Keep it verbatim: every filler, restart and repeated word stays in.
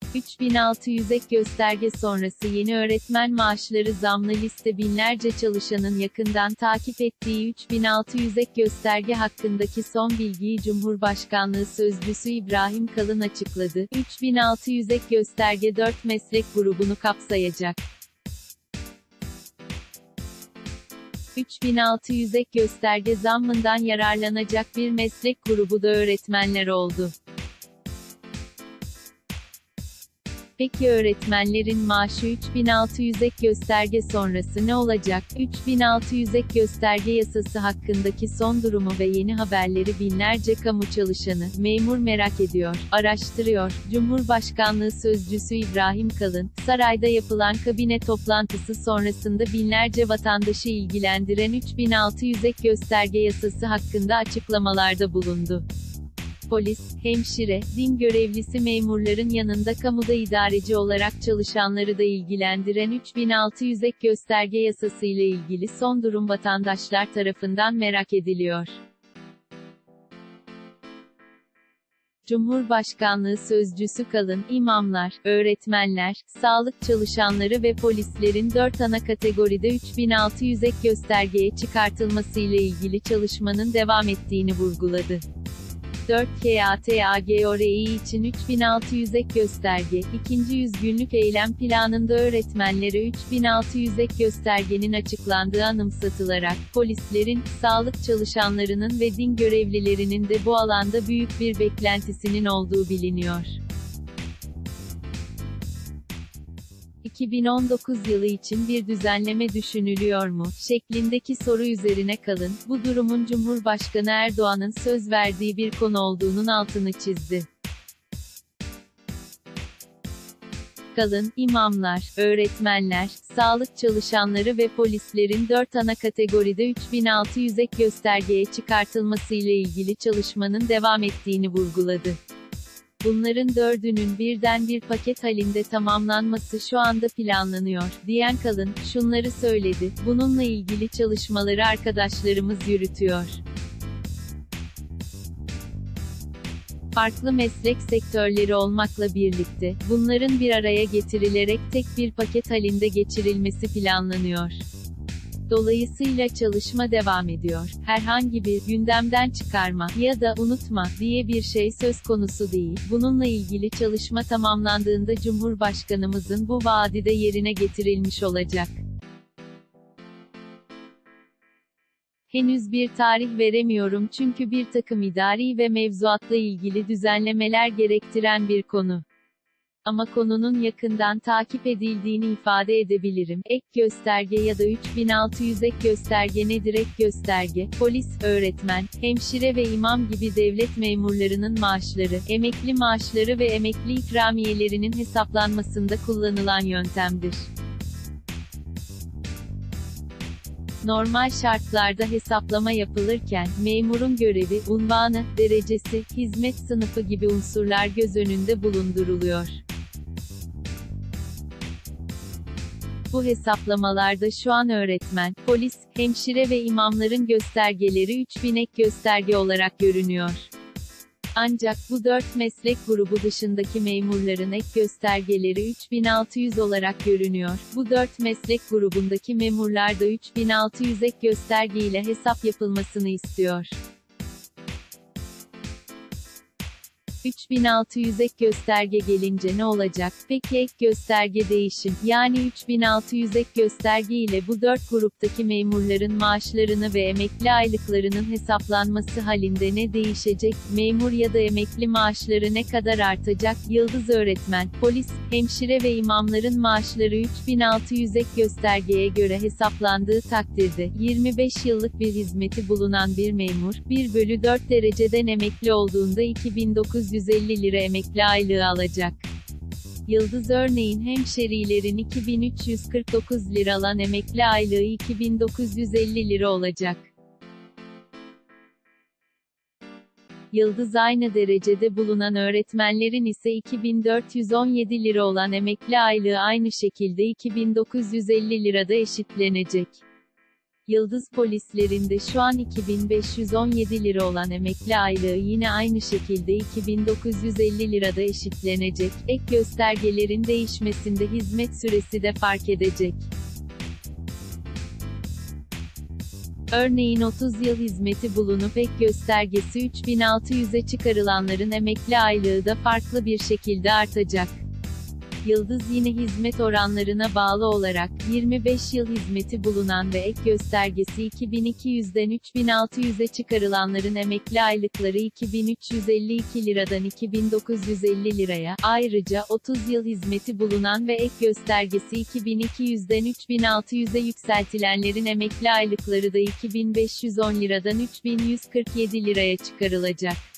üç bin altı yüz ek gösterge sonrası yeni öğretmen maaşları zamlı liste binlerce çalışanın yakından takip ettiği üç bin altı yüz ek gösterge hakkındaki son bilgiyi Cumhurbaşkanlığı Sözcüsü İbrahim Kalın açıkladı. üç bin altı yüz ek gösterge dört meslek grubunu kapsayacak. üç bin altı yüz ek gösterge zammından yararlanacak bir meslek grubu da öğretmenler oldu. Peki öğretmenlerin maaşı üç bin altı yüz ek gösterge sonrası ne olacak? üç bin altı yüz ek gösterge yasası hakkındaki son durumu ve yeni haberleri binlerce kamu çalışanı, memur merak ediyor, araştırıyor. Cumhurbaşkanlığı Sözcüsü İbrahim Kalın, sarayda yapılan kabine toplantısı sonrasında binlerce vatandaşı ilgilendiren üç bin altı yüz ek gösterge yasası hakkında açıklamalarda bulundu. Polis, hemşire, din görevlisi memurların yanında kamuda idareci olarak çalışanları da ilgilendiren üç bin altı yüz ek gösterge yasası ile ilgili son durum vatandaşlar tarafından merak ediliyor. Cumhurbaşkanlığı Sözcüsü Kalın, imamlar, öğretmenler, sağlık çalışanları ve polislerin dört ana kategoride üç bin altı yüz ek göstergeye çıkartılması ile ilgili çalışmanın devam ettiğini vurguladı. dört kategori için üç bin altı yüz ek gösterge, ikinci yüz günlük eylem planında öğretmenlere üç bin altı yüz ek göstergenin açıklandığı anımsatılarak, polislerin, sağlık çalışanlarının ve din görevlilerinin de bu alanda büyük bir beklentisinin olduğu biliniyor. iki bin on dokuz yılı için bir düzenleme düşünülüyor mu? Şeklindeki soru üzerine Kalın, bu durumun Cumhurbaşkanı Erdoğan'ın söz verdiği bir konu olduğunun altını çizdi. Kalın, imamlar, öğretmenler, sağlık çalışanları ve polislerin dört ana kategoride üç bin altı yüz ek göstergeye çıkartılması ile ilgili çalışmanın devam ettiğini vurguladı. Bunların dördünün birden bir paket halinde tamamlanması şu anda planlanıyor, diyen Kalın, şunları söyledi, bununla ilgili çalışmaları arkadaşlarımız yürütüyor. Farklı meslek sektörleri olmakla birlikte, bunların bir araya getirilerek tek bir paket halinde geçirilmesi planlanıyor. Dolayısıyla çalışma devam ediyor. Herhangi bir gündemden çıkarma ya da unutma diye bir şey söz konusu değil. Bununla ilgili çalışma tamamlandığında Cumhurbaşkanımızın bu vaadi de yerine getirilmiş olacak. Henüz bir tarih veremiyorum çünkü bir takım idari ve mevzuatla ilgili düzenlemeler gerektiren bir konu. Ama konunun yakından takip edildiğini ifade edebilirim. Ek gösterge ya da üç bin altı yüz ek gösterge nedir? Ek gösterge, polis, öğretmen, hemşire ve imam gibi devlet memurlarının maaşları, emekli maaşları ve emekli ikramiyelerinin hesaplanmasında kullanılan yöntemdir. Normal şartlarda hesaplama yapılırken, memurun görevi, unvanı, derecesi, hizmet sınıfı gibi unsurlar göz önünde bulunduruluyor. Bu hesaplamalarda şu an öğretmen, polis, hemşire ve imamların göstergeleri üç bin ek gösterge olarak görünüyor. Ancak bu dört meslek grubu dışındaki memurların ek göstergeleri üç bin altı yüz olarak görünüyor. Bu dört meslek grubundaki memurlar da üç bin altı yüz ek gösterge ile hesap yapılmasını istiyor. üç bin altı yüz ek gösterge gelince ne olacak? Peki ek gösterge değişim, yani üç bin altı yüz ek gösterge ile bu dört gruptaki memurların maaşlarını ve emekli aylıklarının hesaplanması halinde ne değişecek? Memur ya da emekli maaşları ne kadar artacak? Yıldız öğretmen, polis, hemşire ve imamların maaşları üç bin altı yüz ek göstergeye göre hesaplandığı takdirde, yirmi beş yıllık bir hizmeti bulunan bir memur, bir bölü dört dereceden emekli olduğunda iki bin dokuz yüz elli lira emekli aylığı alacak. Yıldız örneğin hemşerilerin iki bin üç yüz kırk dokuz lira alan emekli aylığı iki bin dokuz yüz elli lira olacak. Yıldız aynı derecede bulunan öğretmenlerin ise iki bin dört yüz on yedi lira olan emekli aylığı aynı şekilde iki bin dokuz yüz elli lirada eşitlenecek. Yıldız Polislerinde şu an iki bin beş yüz on yedi lira olan emekli aylığı yine aynı şekilde iki bin dokuz yüz elli lirada eşitlenecek. Ek göstergelerin değişmesinde hizmet süresi de fark edecek. Örneğin otuz yıl hizmeti bulunup ek göstergesi üç bin altı yüze çıkarılanların emekli aylığı da farklı bir şekilde artacak. Yıldız yine hizmet oranlarına bağlı olarak, yirmi beş yıl hizmeti bulunan ve ek göstergesi iki bin iki yüzden üç bin altı yüze çıkarılanların emekli aylıkları iki bin üç yüz elli iki liradan iki bin dokuz yüz elli liraya, ayrıca otuz yıl hizmeti bulunan ve ek göstergesi iki bin iki yüzden üç bin altı yüze yükseltilenlerin emekli aylıkları da iki bin beş yüz on liradan üç bin yüz kırk yedi liraya çıkarılacak.